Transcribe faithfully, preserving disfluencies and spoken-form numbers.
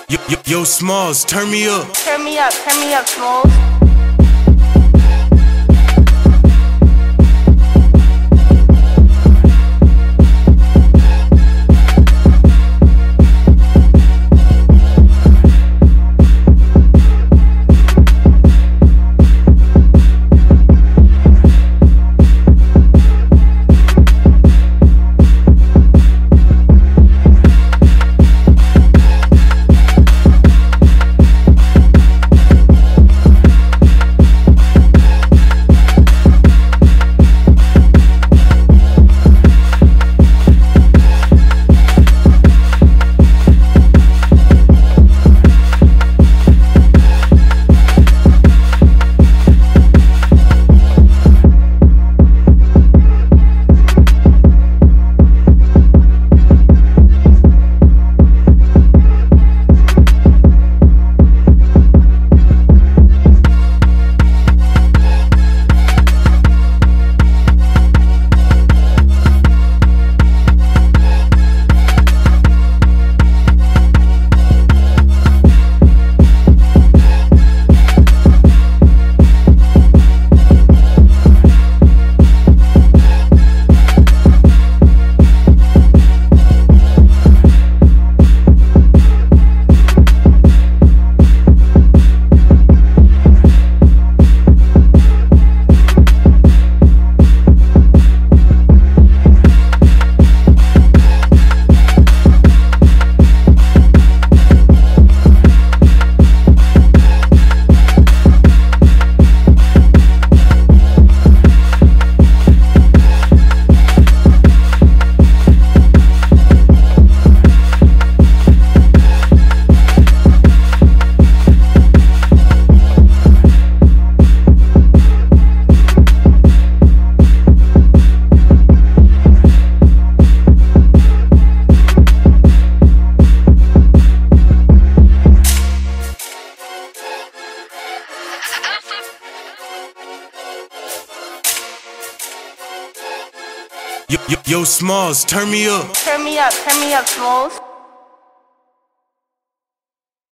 Yo, yo, yo, Smalls, turn me up. Turn me up, turn me up, Smalls. Yo, yo, yo, Smalls, turn me up. Turn me up, turn me up, Smalls.